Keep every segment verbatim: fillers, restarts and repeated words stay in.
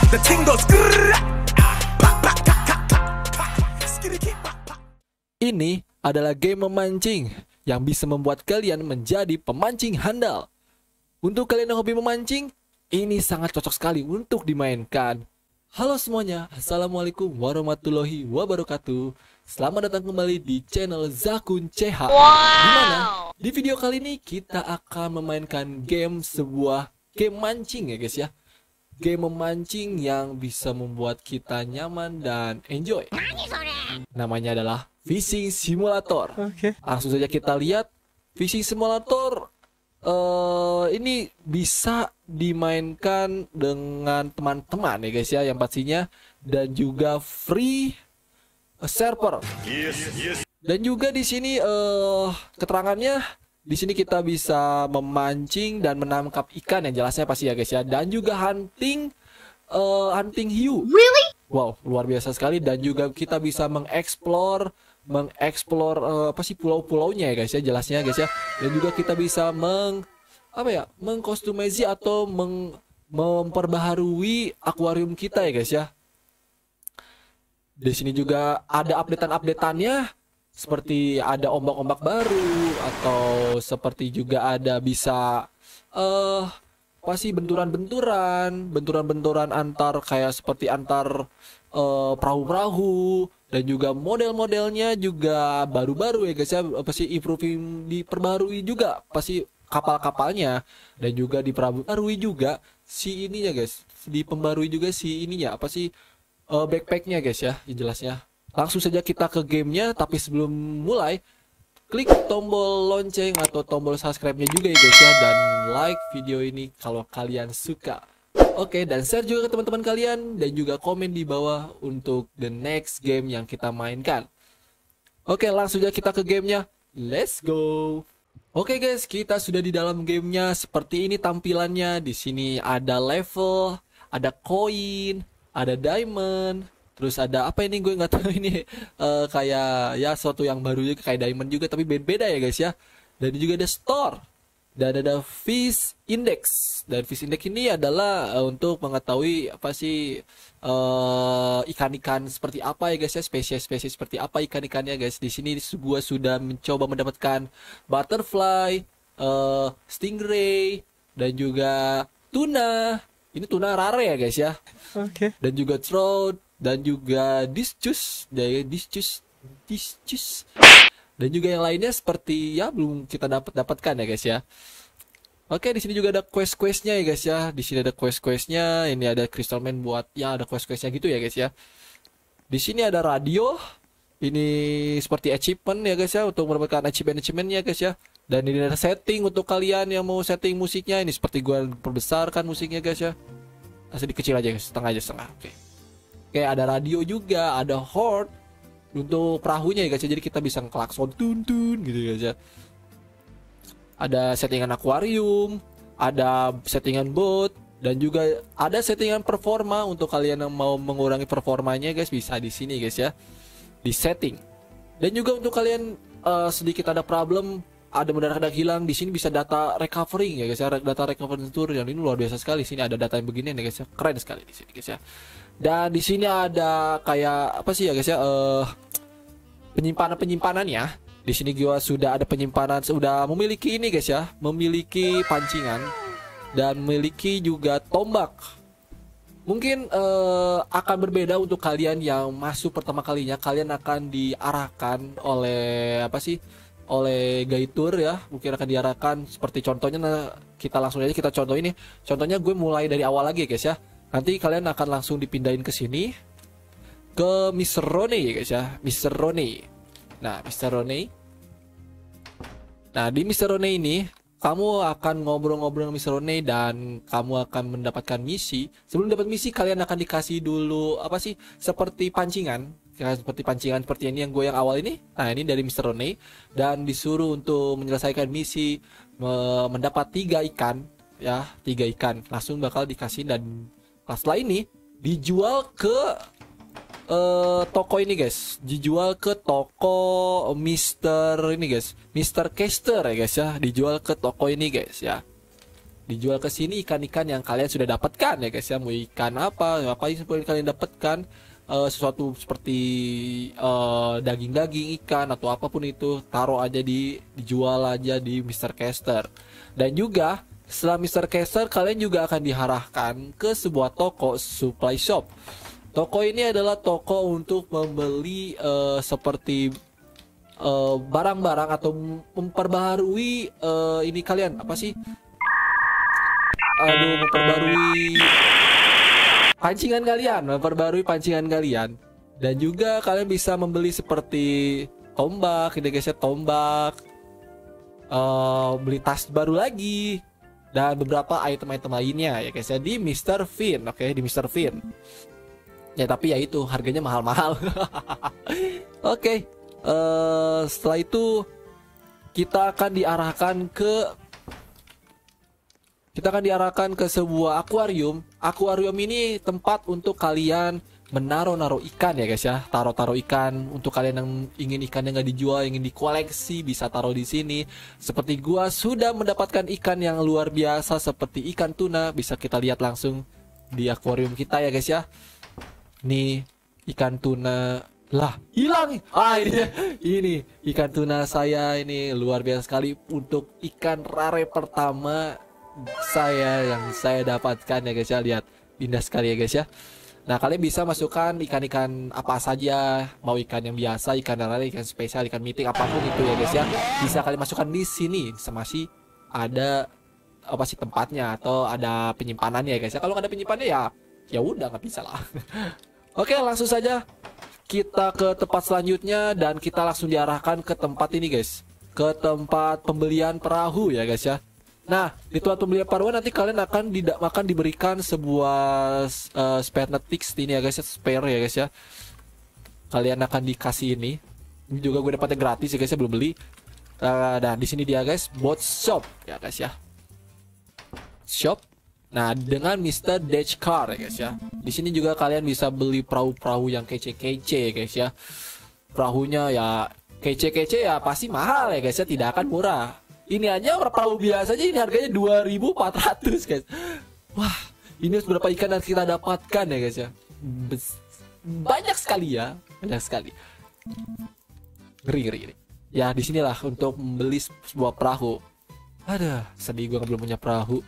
the ting goes. Ini adalah game memancing yang bisa membuat kalian menjadi pemancing handal. Untuk kalian yang hobi memancing, ini sangat cocok sekali untuk dimainkan. Halo semuanya, assalamualaikum warahmatullahi wabarakatuh. Selamat datang kembali di channel Zakun C H. Wow. Dimana di video kali ini kita akan memainkan game sebuah game mancing ya guys ya. Game memancing yang bisa membuat kita nyaman dan enjoy. Namanya adalah Fishing Simulator. Oke. Langsung saja kita lihat. Fishing Simulator uh, ini bisa dimainkan dengan teman-teman ya guys ya, yang pastinya, dan juga free server. Dan juga di sini uh, keterangannya, di sini kita bisa memancing dan menangkap ikan yang jelasnya pasti ya guys ya, dan juga hunting uh, hunting hiu. Really? Wow, luar biasa sekali. Dan juga kita bisa mengeksplor mengeksplor uh, apa sih pulau-pulaunya ya guys ya, jelasnya guys ya. Dan juga kita bisa meng apa ya mengkostumasi atau meng, memperbaharui akuarium kita ya guys ya. Di sini juga ada updatean-updateannya, seperti ada ombak-ombak baru, atau seperti juga ada bisa eh uh, pasti benturan-benturan, benturan-benturan antar kayak seperti antar uh, perahu-perahu. Dan juga model-modelnya juga baru-baru ya guys ya, pasti improving, diperbarui juga pasti kapal-kapalnya. Dan juga diperbarui juga si ininya guys, dipembarui juga si ininya apa sih uh, backpacknya guys ya, jelasnya. Langsung saja kita ke gamenya, tapi sebelum mulai klik tombol lonceng atau tombol subscribe-nya juga ya guys ya, dan like video ini kalau kalian suka. Oke, dan share juga ke teman-teman kalian, dan juga komen di bawah untuk the next game yang kita mainkan. Oke, langsung aja kita ke gamenya. Let's go. Oke guys, kita sudah di dalam gamenya. Seperti ini tampilannya. Di sini ada level, ada koin, ada diamond, terus ada apa ini, gue nggak tahu ini uh, kayak ya sesuatu yang baru juga, kayak diamond juga tapi beda-beda ya guys ya. Dan juga ada store. Dan ada fish index. Dan fish index ini adalah uh, untuk mengetahui apa sih uh, ikan-ikan seperti apa ya guys ya, spesies-spesies seperti apa ikan-ikannya guys. Di sini gua sudah mencoba mendapatkan butterfly, uh, stingray, dan juga tuna. Ini tuna rare ya guys ya. Oke. Dan juga trout, dan juga discus, dari discus, discus. Dan juga yang lainnya seperti ya belum kita dapat dapatkan ya guys ya. Oke, di sini juga ada quest-questnya ya guys ya. Di sini ada quest-questnya. Ini ada crystal man buat ya ada quest-questnya gitu ya guys ya. Di sini ada radio. Ini seperti achievement ya guys ya, untuk mendapatkan achievement-achievementnya guys ya. Dan ini ada setting untuk kalian yang mau setting musiknya. Ini seperti gue perbesarkan musiknya guys ya. Asli dikecil aja guys, setengah aja setengah. Oke. Oke, ada radio juga, ada horde untuk perahunya ya guys ya, jadi kita bisa ngelakson tun-tun gitu guys ya. Ada settingan akuarium, ada settingan boat, dan juga ada settingan performa untuk kalian yang mau mengurangi performanya guys, bisa di sini guys ya, di setting. Dan juga untuk kalian uh, sedikit ada problem, ada mendadak hilang, di sini bisa data recovering ya guys ya, data recovering tour yang ini luar biasa sekali. Sini ada data yang begini ya guys ya, keren sekali di sini guys ya. Dan di sini ada kayak apa sih ya guys ya, uh, penyimpanan-penyimpanannya. Di sini gua sudah ada penyimpanan, sudah memiliki ini guys ya, memiliki pancingan dan memiliki juga tombak. Mungkin uh, akan berbeda untuk kalian yang masuk pertama kalinya, kalian akan diarahkan oleh apa sih? Oleh guide ya, mungkin akan diarahkan seperti contohnya. Nah, kita langsung aja kita contoh ini. Contohnya gue mulai dari awal lagi guys ya. Nanti kalian akan langsung dipindahin ke sini, ke mister Rone ya guys ya, mister Rone. Nah, mister Rone. Nah, di mister Rone ini kamu akan ngobrol-ngobrol dengan mister Rone dan kamu akan mendapatkan misi. Sebelum dapat misi, kalian akan dikasih dulu apa sih? Seperti pancingan, ya, seperti pancingan seperti ini yang gue yang awal ini. Nah, ini dari mister Rone, dan disuruh untuk menyelesaikan misi, mendapat tiga ikan ya, tiga ikan. Langsung bakal dikasih, dan setelah ini dijual ke uh, toko ini guys, dijual ke toko mister ini guys, mister Caster ya guys ya, dijual ke toko ini guys ya. dijual ke sini ikan-ikan yang kalian sudah dapatkan ya guys ya. Mau ikan apa, apa yang kalian dapatkan, uh, sesuatu seperti uh, daging-daging ikan atau apapun itu, taruh aja di dijual aja di mister Caster. Dan juga setelah mister Caster kalian juga akan diarahkan ke sebuah toko supply shop. Toko ini adalah toko untuk membeli uh, seperti barang-barang uh, atau memperbaharui uh, ini kalian apa sih? Aduh, memperbarui pancingan kalian, memperbarui pancingan kalian. Dan juga kalian bisa membeli seperti tombak, ini guys ya, tombak, uh, beli tas baru lagi, dan beberapa item-item lainnya ya guys ya di mister Finn. Oke, di mister Finn. Ya tapi ya itu harganya mahal-mahal. Oke. Uh, setelah itu kita akan diarahkan ke kita akan diarahkan ke sebuah akuarium. Akuarium ini tempat untuk kalian menaruh-naruh ikan ya guys ya. Taruh-taruh ikan untuk kalian yang ingin ikan yang nggak dijual, ingin dikoleksi, bisa taruh di sini. Seperti gua sudah mendapatkan ikan yang luar biasa seperti ikan tuna, bisa kita lihat langsung di akuarium kita ya guys ya. Nih ikan tuna lah hilang. Ah ini ini ikan tuna saya ini luar biasa sekali untuk ikan rare pertama saya yang saya dapatkan ya guys ya. Lihat indah sekali ya guys ya. Nah kalian bisa masukkan ikan-ikan apa saja, mau ikan yang biasa, ikan rare, ikan spesial, ikan mythic, apapun itu ya guys ya, bisa kalian masukkan di sini. Masih ada apa sih tempatnya atau ada penyimpanannya ya guys ya. Kalau nggak ada penyimpanannya ya ya udah nggak bisa lah. Oke, langsung saja kita ke tempat selanjutnya dan kita langsung diarahkan ke tempat ini guys, ke tempat pembelian perahu ya guys ya. Nah di tempat pembelian perahu nanti kalian akan tidak akan diberikan sebuah uh, spare netics ini ya guys ya, spare ya guys ya. Kalian akan dikasih ini. Ini juga gue dapatnya gratis ya guys ya, belum beli. Uh, nah di sini dia guys, boat shop ya guys ya. Shop. Nah, dengan mister Dashcar ya guys ya. Di sini juga kalian bisa beli perahu-perahu yang kece-kece ya guys ya. Perahunya ya kece-kece ya pasti mahal ya guys ya, tidak akan murah. Ini aja perahu biasa aja ini harganya dua ribu empat ratus guys. Wah, ini berapa ikan yang kita dapatkan ya guys ya. Banyak sekali ya, banyak sekali. Ngeri ngeri. ngeri. Ya, disinilah untuk membeli sebuah perahu. Ada, sedih gue belum punya perahu.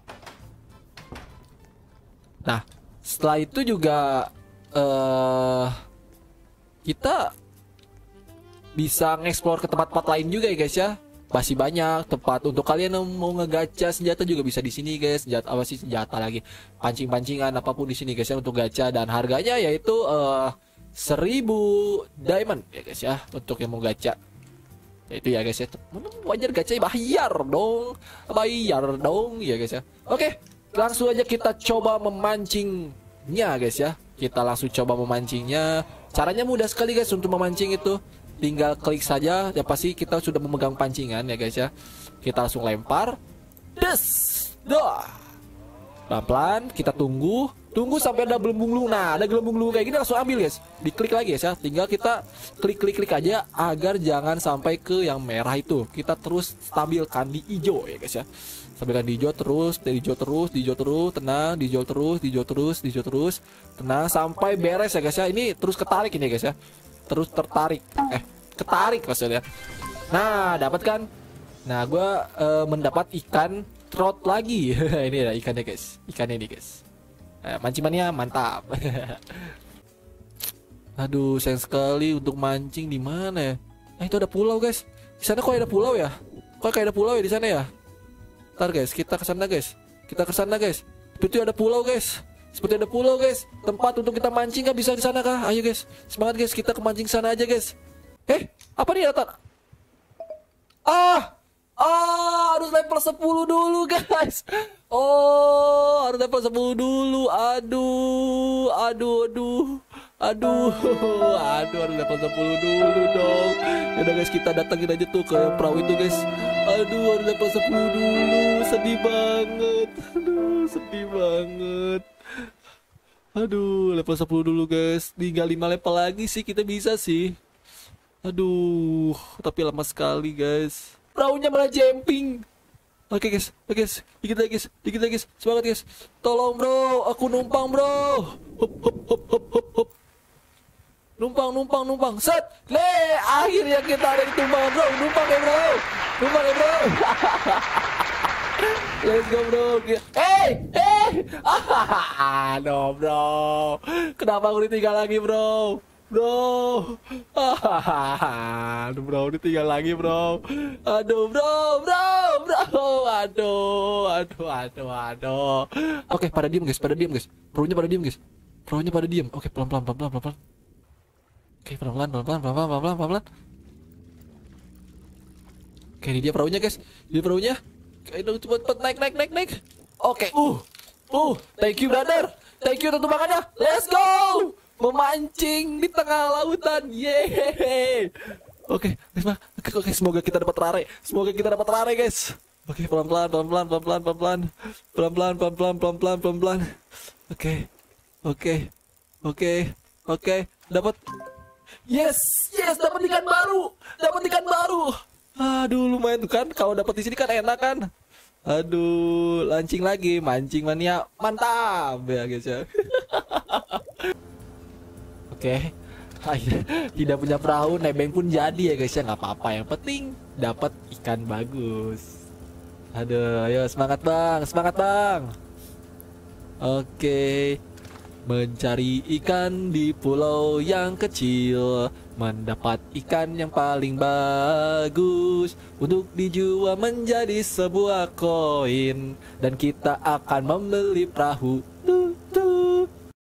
Nah, setelah itu juga uh, kita bisa ngeksplor ke tempat-tempat lain juga ya guys ya. Masih banyak tempat untuk kalian yang mau ngegacha senjata juga bisa di sini guys. Senjata apa sih senjata lagi? Pancing-pancingan apapun di sini guys ya untuk gacha, dan harganya yaitu uh, seribu diamond ya guys ya untuk yang mau gacha. Ya itu ya guys ya. Wajar gacha bayar dong. Bayar dong ya guys ya. Oke. Langsung aja kita coba memancingnya guys ya. Kita langsung coba memancingnya. Caranya mudah sekali guys untuk memancing itu. Tinggal klik saja. Ya pasti kita sudah memegang pancingan ya guys ya. Kita langsung lempar. Des. Dah. Pelan-pelan kita tunggu. Tunggu sampai ada gelembung-gelembung. Nah ada gelembung-gelembung kayak gini langsung ambil guys. Diklik lagi guys ya. Tinggal kita klik-klik-klik aja agar jangan sampai ke yang merah itu. Kita terus stabilkan di hijau ya guys ya. Stabilkan di hijau terus, di hijau terus, di hijau terus, tenang, di hijau terus, di hijau terus, di hijau terus, tenang sampai beres ya guys ya. Ini terus ketarik ini guys ya. Terus tertarik. Eh, ketarik maksudnya. Nah, dapat kan? Nah, gue uh, mendapat ikan trot lagi. Ini ada ikannya guys. Ikannya ini guys. Eh, mancingannya mantap. Aduh, sayang sekali untuk mancing di mana ya? Nah, itu ada pulau guys. Di sana kok ada pulau ya? Kok kayak ada pulau ya di sana ya? Ntar guys, kita ke sana guys. Kita ke sana guys. Itu ada pulau guys. Seperti ada pulau guys. Tempat untuk kita mancing kah bisa di sana kah? Ayo guys. Semangat guys, kita ke mancing sana aja guys. Eh, apa nih datang? Ah! Ah, harus level sepuluh dulu guys. Oh, harus level sepuluh dulu. Aduh, aduh, aduh. Aduh, aduh, harus level sepuluh dulu dong. Yaudah guys, kita datangin aja tuh ke perahu itu guys. Aduh, harus level sepuluh dulu. Sedih banget. Aduh, sedih banget. Aduh, level sepuluh dulu guys. Tinggal lima level lagi sih kita bisa sih. Aduh, tapi lama sekali guys. Perahunya malah jumping. Oke guys, oke guys, dikit lagi guys, dikit lagi guys, semangat guys. Tolong bro, aku numpang bro. Hop hop hop hop hop hop. Numpang, numpang, numpang. Set, le, akhirnya kita ada di tumpangan bro. Numpang ya bro, numpang ya bro. Let's go bro. Hey, hey. Aduh bro, kenapa aku ditinggal lagi bro? Bro, aduh bro, ditinggal lagi bro. Aduh bro, bro, bro, aduh, aduh, aduh, aduh. Oke, pada diem guys, pada diem guys. Pro-nya pada diem guys. Pro-nya pada diem. Oke, pelan pelan pelan pelan pelan. Oke, pelan pelan pelan pelan pelan pelan pelan pelan pelan. Oke, ini dia pro-nya guys. Dia pro-nya. Oke, dong cepet cepet naik naik naik naik. Oke, uh, uh, thank you brother, thank you untuk makannya. Let's go. Memancing di tengah lautan, yeay. Oke, oke, oke, semoga kita dapat rare, semoga kita dapat rare, guys. Oke, pelan pelan, pelan pelan, pelan pelan, pelan pelan, pelan pelan, pelan pelan, pelan pelan, pelan pelan. Oke, oke, oke, oke, dapat. Yes, yes, dapat ikan baru, dapat ikan baru. Aduh, lumayan tuh kan, kalau dapat di sini kan enak kan. Aduh, lancing lagi, mancing mania, mantap ya guys ya. Oke, okay. Tidak punya perahu, nebeng pun jadi ya guys ya, nggak apa-apa. Yang penting dapat ikan bagus. Aduh, ayo semangat bang, semangat bang. Oke, okay. Mencari ikan di pulau yang kecil, mendapat ikan yang paling bagus untuk dijual menjadi sebuah koin, dan kita akan membeli perahu. Tuh, tuh.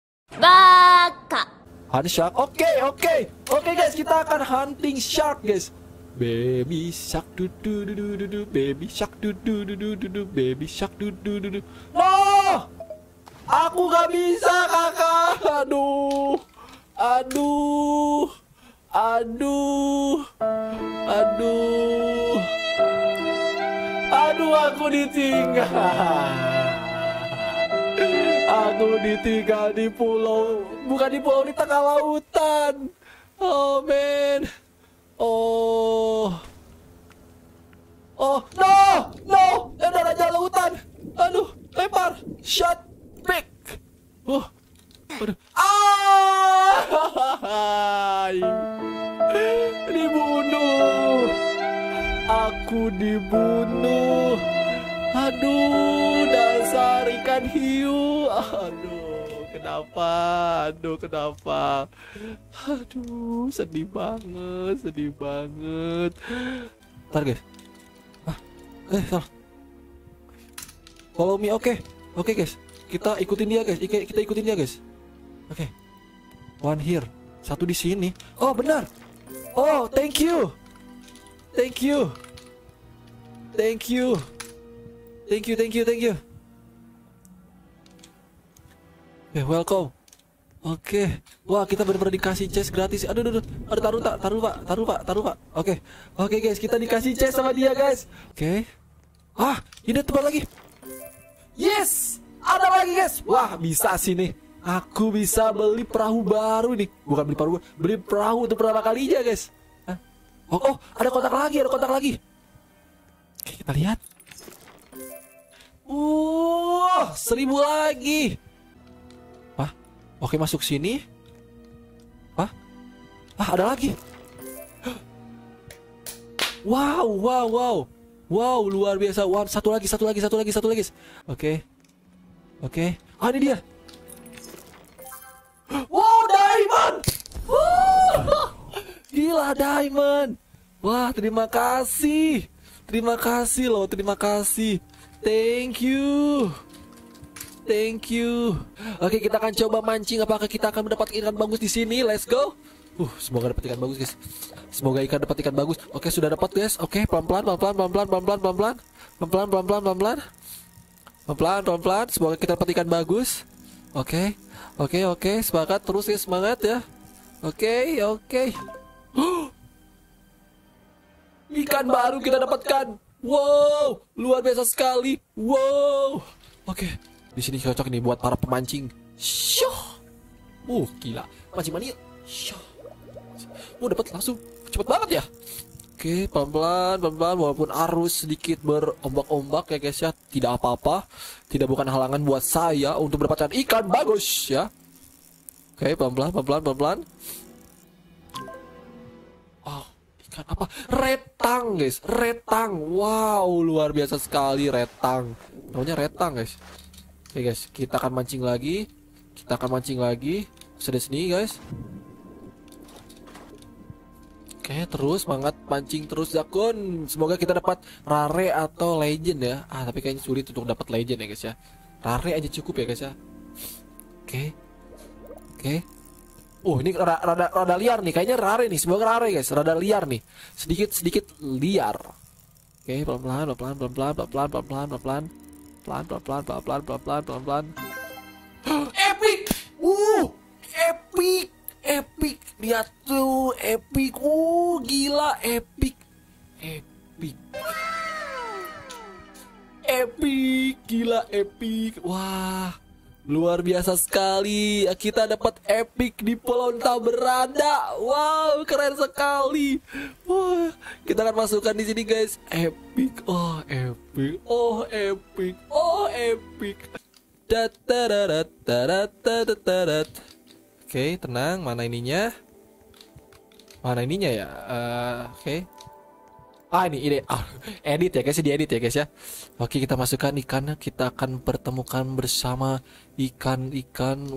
Baka. Hunt shark, oke okay, oke okay. Oke okay, guys, kita akan hunting shark guys. Baby shark du du du du du du, baby shark du du du du du du, baby shark du du du du. No, aku gak bisa kakak. Aduh, aduh, aduh, aduh, aduh, aku ditinggal. Aku ditinggal di pulau, bukan di pulau, di tengah lautan. Oh man, oh, oh no, no, ada raja lautan. Aduh, lempar, shot, pick. Oh, aduh, ah, dibunuh. Aku dibunuh. Aduh, dasar ikan hiu. Aduh, kenapa? Aduh, kenapa? Aduh, sedih banget, sedih banget. Ntar guys. Ah, eh, salah. Follow me, oke, okay. Oke okay, guys. Kita ikutin dia guys. Kita ikutin dia guys. Oke. Okay. One here, satu di sini. Oh benar. Oh, thank you, thank you, thank you. Thank you, thank you, thank you. Eh, okay, welcome. Oke, okay. Wah kita benar-benar dikasih chest gratis. Aduh, aduh, aduh, aduh, taruh tak, taruh pak, taruh pak, taruh pak. Oke, okay. Oke okay, guys, kita dikasih chest sama dia guys. Oke. Okay. Ah, ini tempat lagi. Yes, ada lagi guys. Wah bisa sih nih. Aku bisa beli perahu baru nih. Bukan beli perahu, beli perahu untuk pertama kalinya guys. Hah? Oh, oh, ada kotak lagi, ada kotak lagi. Oke, kita lihat. Uh, seribu lagi. Wah, oke masuk sini. Wah, ah ada lagi. Wow, wow, wow, wow, luar biasa. Wow, satu lagi, satu lagi, satu lagi, satu lagi. Oke, oke. Ah ini dia. Wow, diamond. Gila diamond. Wah, terima kasih, terima kasih loh, terima kasih. Thank you, thank you. Oke, kita akan coba mancing. Apakah kita akan mendapatkan ikan bagus di sini? Let's go. Uh, semoga dapat ikan bagus, guys. Semoga ikan dapat ikan bagus. Oke, sudah dapat, guys. Oke, pelan-pelan, pelan-pelan, pelan-pelan, pelan-pelan, pelan-pelan, pelan-pelan, pelan-pelan, pelan-pelan, pelan-pelan, pelan-pelan. Semoga kita dapat ikan bagus. Oke, oke, oke. Semangat terus ya, semangat ya. Oke, oke. Ikan baru kita dapatkan. Wow, luar biasa sekali. Wow. Oke, di sini cocok nih buat para pemancing. Syuh. Uh, gila. Mancing mania. Syuh. Oh, dapat langsung cepet banget ya. Oke, pelan-pelan, pelan-pelan, walaupun arus sedikit berombak-ombak ya guys ya, tidak apa-apa, tidak bukan halangan buat saya untuk mendapatkan ikan bagus ya. Oke, pelan-pelan, pelan-pelan, pelan-pelan. Oh, ikan apa? Retang guys, retang. Wow, luar biasa sekali retang. Namanya retang guys. Oke guys, kita akan mancing lagi, kita akan mancing lagi. Sudah sini guys. Oke, terus semangat pancing terus Zakun. Semoga kita dapat rare atau legend ya. Ah, tapi kayaknya sulit untuk dapat legend ya guys ya. Rare aja cukup ya guys ya. Oke. Oke. Oh, ini rada, rada, rada liar nih. Kayaknya rare nih. Semoga rare guys. Rada liar nih. Sedikit-sedikit liar. Oke, pelan-pelan, pelan-pelan, pelan-pelan, pelan-pelan, pelan-pelan, pelan-pelan. Pelan-pelan, pelan-pelan, pelan-pelan, pelan-pelan. Epic! Uh, epic! Epic, lihat tuh, epic, uh gila, epic, epic, epic, gila, epic, wah, luar biasa sekali, kita dapat epic di Pulau Tak Berada, wow, keren sekali, wah, kita akan masukkan di sini guys, epic, oh epic, oh epic, oh epic, da-da-da-da-da-da-da-da. Oke, tenang. Mana ininya? Mana ininya ya? Uh, Oke. Okay. Ah, ini, ini. Ah, edit ya guys, diedit ya guys ya. Oke, kita masukkan ikan. Kita akan pertemukan bersama ikan-ikan.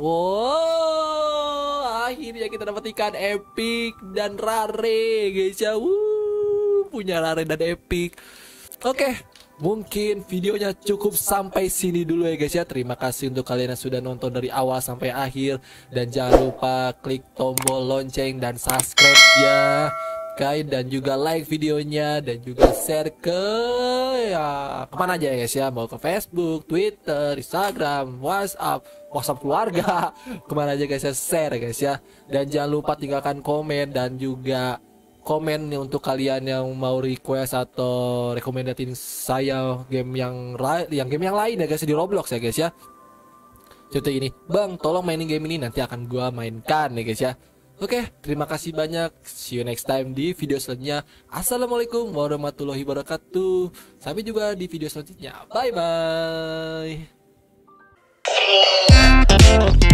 Wow, akhirnya kita dapat ikan epic dan rare guys ya. Wuh, punya rare dan epic. Oke. Mungkin videonya cukup sampai sini dulu ya guys ya. Terima kasih untuk kalian yang sudah nonton dari awal sampai akhir. Dan jangan lupa klik tombol lonceng dan subscribe ya guys. Dan juga like videonya. Dan juga share ke ya kemana aja ya guys ya. Mau ke Facebook, Twitter, Instagram, WhatsApp, WhatsApp keluarga. Kemana aja guys ya, share guys ya. Dan jangan lupa tinggalkan komen dan juga komen nih untuk kalian yang mau request atau rekomendatin saya game yang yang game yang lain ya guys di Roblox ya guys ya. Contoh ini, bang tolong mainin game ini, nanti akan gua mainkan ya guys ya. Oke, terima kasih banyak. See you next time di video selanjutnya. Assalamualaikum warahmatullahi wabarakatuh. Sampai juga di video selanjutnya. Bye bye.